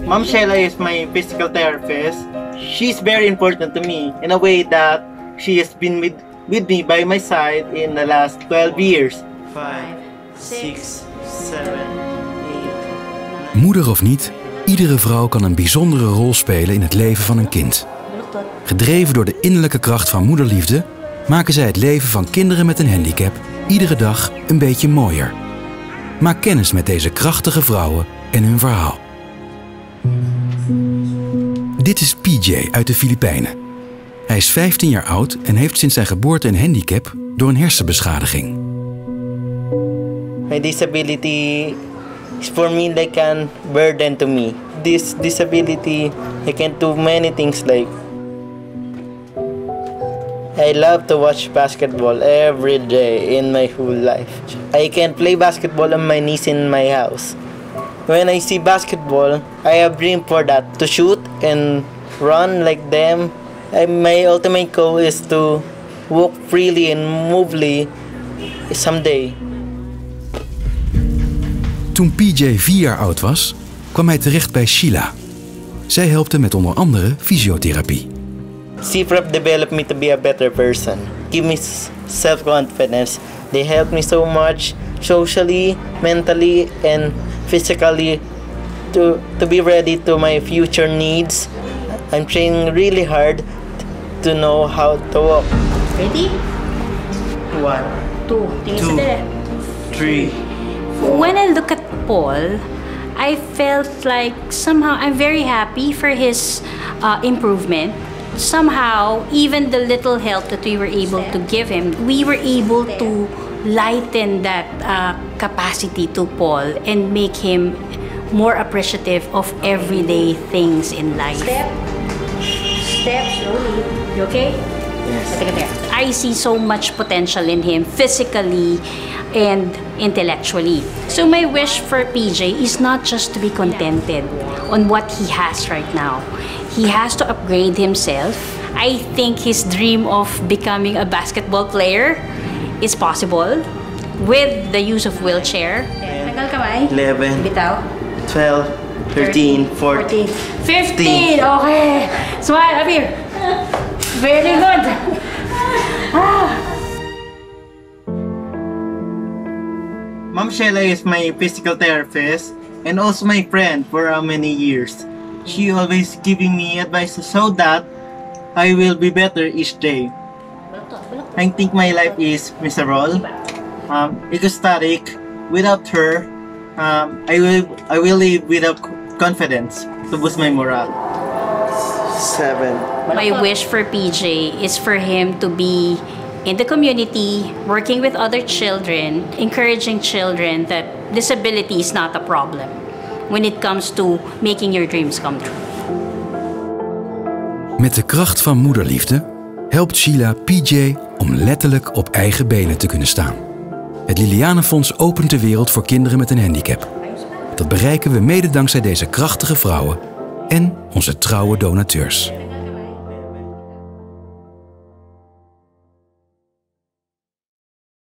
Mom Sheila is my physical therapist. She's very important to me in a way that she has been with me by my side in the last 12 years. 5, 6, 7, 8. Moeder of niet, iedere vrouw kan een bijzondere rol spelen in het leven van een kind. Gedreven door de innerlijke kracht van moederliefde maken zij het leven van kinderen met een handicap iedere dag een beetje mooier. Maak kennis met deze krachtige vrouwen en hun verhaal. Dit is PJ uit de Filipijnen. Hij is 15 jaar oud en heeft sinds zijn geboorte een handicap door een hersenbeschadiging. My disability is for me like a burden to me. This disability, I can't do many things like. I love to watch basketball every day in my whole life. I can play basketball on my knees in my house. When I see basketball, I have dream for that, to shoot and run like them. My ultimate goal is to walk freely and movely someday. Toen PJ 4 jaar oud was, kwam hij terecht bij Sheila. Zij helpt hem met onder andere fysiotherapie. CPRAP developed me to be a better person. Give me self-confidence. They help me so much socially, mentally, and physically to be ready to my future needs. I'm training really hard to know how to walk. Ready? 1, 2, 3. When I look at Paul, I felt like somehow I'm very happy for his improvement. Somehow, even the little help that we were able to give him, we were able to lighten that capacity to Paul and make him more appreciative of everyday things in life. Step slowly. You okay? Yes. I see so much potential in him physically and intellectually. So my wish for PJ is not just to be contented on what he has right now. He has to upgrade himself. I think his dream of becoming a basketball player is possible with the use of wheelchair. 11, Bitaw. 12, 13, 14, 15. Okay. Smile up here. Very good. Mom Sheila is my physical therapist and also my friend for many years. She always giving me advice so that I will be better each day. I think my life is miserable, egoistic. Without her, I will live without confidence to boost my morale. 7. My wish for PJ is for him to be in the community, working with other children, encouraging children that disability is not a problem when it comes to making your dreams come true. Met de kracht van moederliefde helpt Sheila PJ om letterlijk op eigen benen te kunnen staan. Het Lilianenfonds opent de wereld voor kinderen met een handicap. Dat bereiken we mede dankzij deze krachtige vrouwen en onze trouwe donateurs.